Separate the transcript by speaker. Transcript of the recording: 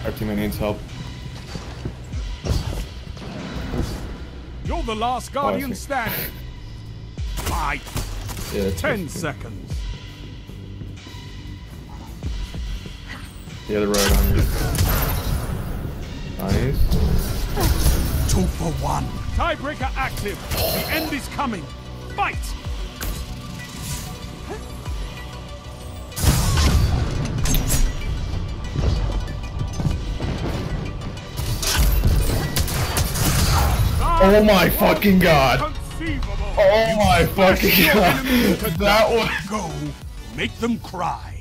Speaker 1: Our teammate needs help.
Speaker 2: You're the last Guardian
Speaker 1: see.
Speaker 2: standing. Fight.
Speaker 1: Yeah,
Speaker 2: 10 seconds.
Speaker 1: The other road on you. Nice.
Speaker 2: 2 for 1. Tiebreaker active. The end is coming. Fight.
Speaker 1: Oh my fucking god! Oh my fucking god! That was...
Speaker 2: Go. Make them cry.